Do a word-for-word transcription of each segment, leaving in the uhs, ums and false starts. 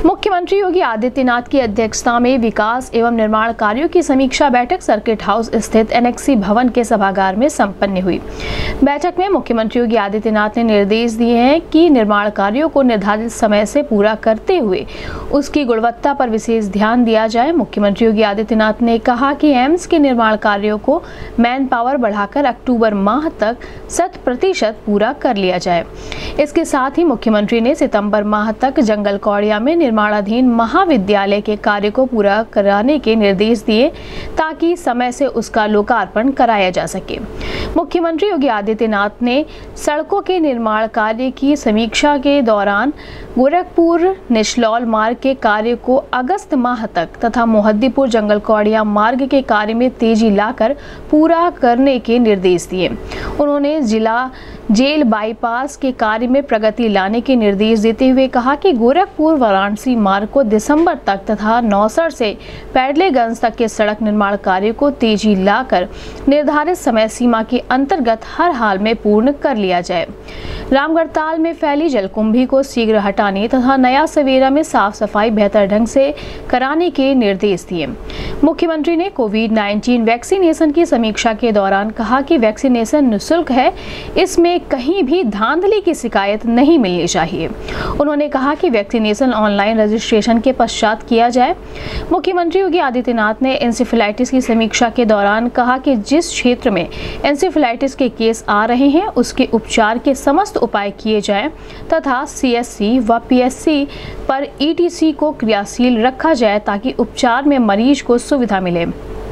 मुख्यमंत्री योगी आदित्यनाथ की अध्यक्षता में विकास एवं निर्माण कार्यों की समीक्षा बैठक सर्किट हाउस स्थित एनेक्सी भवन के सभागार में संपन्न हुई। बैठक में मुख्यमंत्री योगी आदित्यनाथ ने निर्देश दिए हैं कि निर्माण कार्यों को निर्धारित समय से पूरा करते हुए उसकी गुणवत्ता पर विशेष ध्यान दिया जाए। मुख्यमंत्री योगी आदित्यनाथ ने कहा कि एम्स के निर्माण कार्यों को मैन पावर बढ़ाकर अक्टूबर माह तक शत प्रतिशत पूरा कर लिया जाए। इसके साथ ही मुख्यमंत्री ने सितंबर माह तक जंगल कौड़िया में निर्माणाधीन महाविद्यालय के कार्य को पूरा कराने के निर्देश दिए ताकि समय से उसका लोकार्पण कराया जा सके। मुख्यमंत्री योगी आदित्यनाथ ने सड़कों के निर्माण कार्य की समीक्षा के दौरान गोरखपुर निशलौल मार्ग के कार्य को अगस्त माह तक तथा मोहद्दीपुर जंगल कौड़िया मार्ग के कार्य में तेजी लाकर पूरा करने के निर्देश दिए। उन्होंने जिला जेल बाईपास के कार्य में प्रगति लाने के निर्देश देते हुए कहा कि गोरखपुर वाराणसी मार्ग को दिसंबर तक तथा नौसर से पैडलेगंज तक के सड़क निर्माण कार्य को तेजी लाकर निर्धारित समय सीमा के अंतर्गत हर हाल में पूर्ण कर लिया जाए। रामगढ़ताल में फैली जलकुंभी को शीघ्र हटाने तथा नया सवेरा में साफ सफाई बेहतर ढंग से कराने के निर्देश दिए। मुख्यमंत्री ने कोविड नाइन्टीन वैक्सीनेशन की समीक्षा के दौरान कहा कि वैक्सीनेशन निःशुल्क है, इसमें कहीं भी धांधली की शिकायत नहीं मिलनी चाहिए। उन्होंने कहा कि वैक्सीनेशन ऑनलाइन रजिस्ट्रेशन के पश्चात किया जाए। मुख्यमंत्री योगी आदित्यनाथ ने एंसेफेलाइटिस की समीक्षा के दौरान कहा कि जिस क्षेत्र में एंसेफेलाइटिस के केस आ रहे हैं उसके उपचार के समस्त उपाय किए जाएं तथा सीएससी व पीएससी पर ईटीसी को क्रियाशील रखा जाए ताकि उपचार में मरीज को सुविधा मिले।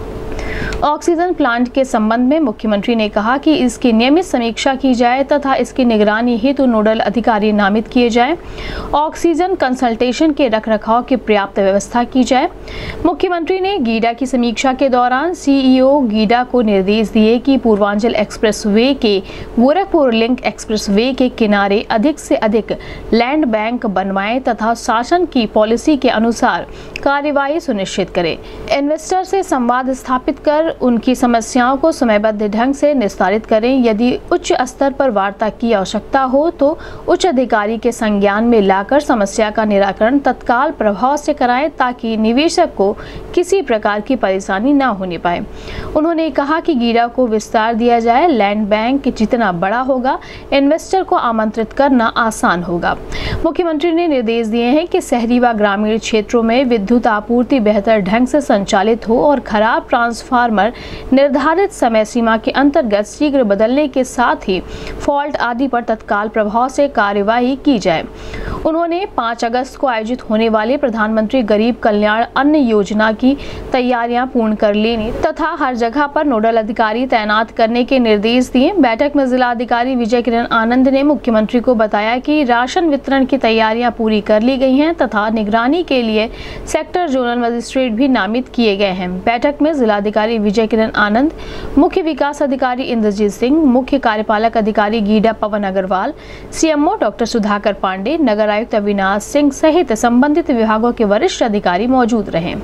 ऑक्सीजन प्लांट के संबंध में मुख्यमंत्री ने कहा कि इसकी नियमित समीक्षा की जाए तथा इसकी निगरानी हेतु नोडल अधिकारी नामित किए जाएं। ऑक्सीजन कंसल्टेशन के रखरखाव की पर्याप्त व्यवस्था की जाए। मुख्यमंत्री ने गीडा की समीक्षा के दौरान सीईओ गीडा को निर्देश दिए कि पूर्वांचल एक्सप्रेस वे के गोरखपुर लिंक एक्सप्रेस वे के किनारे अधिक से अधिक लैंड बैंक बनवाएं तथा शासन की पॉलिसी के अनुसार कार्यवाही सुनिश्चित करें। इन्वेस्टर से संवाद स्थापित कर उनकी समस्याओं को समयबद्ध ढंग से निस्तारित करें। यदि उच्च स्तर पर वार्ता की आवश्यकता हो तो उच्च अधिकारी के संज्ञान में लाकर समस्या का निराकरण तत्काल प्रभाव से कराएं ताकि निवेशक को किसी प्रकार की परेशानी न होने पाए। उन्होंने कहा कि गीडा को विस्तार दिया जाए। लैंड बैंक जितना बड़ा होगा इन्वेस्टर को आमंत्रित करना आसान होगा। मुख्यमंत्री ने निर्देश दिए हैं कि शहरी व ग्रामीण क्षेत्रों में विद्युत आपूर्ति बेहतर ढंग से संचालित हो और खराब ट्रांसफार्मर निर्धारित समय सीमा के अंतर्गत शीघ्र बदलने के साथ ही फॉल्ट आदि पर तत्काल प्रभाव से कार्यवाही की जाए। उन्होंने पाँच अगस्त को आयोजित होने वाले प्रधानमंत्री गरीब कल्याण अन्न योजना की तैयारियां पूर्ण कर लेने तथा हर जगह पर नोडल अधिकारी तैनात करने के निर्देश दिए। बैठक में जिला अधिकारी विजय किरण आनंद ने मुख्यमंत्री को बताया कि राशन वितरण की तैयारियां पूरी कर ली गई हैं तथा निगरानी के लिए सेक्टर जोनल मजिस्ट्रेट भी नामित किए गए हैं। बैठक में जिलाधिकारी विजय किरण आनंद, मुख्य विकास अधिकारी इंद्रजीत सिंह, मुख्य कार्यपालक अधिकारी गीडा पवन अग्रवाल, सीएमओ डॉक्टर सुधाकर पांडे, नगर आयुक्त अविनाश सिंह सहित संबंधित विभागों के वरिष्ठ अधिकारी मौजूद रहे।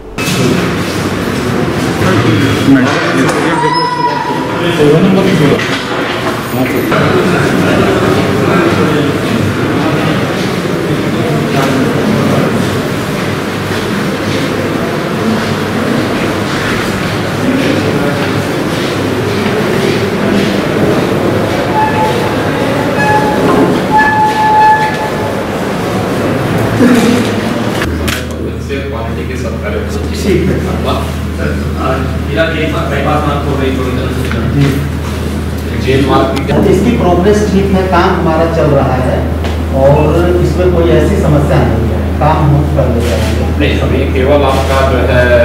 इसकी प्रोग्रेस ठीक है, काम हमारा चल रहा है और इसमें कोई ऐसी समस्या नहीं है, काम हम कर ले रहे हैं। नहीं, अभी केवल आपका जो है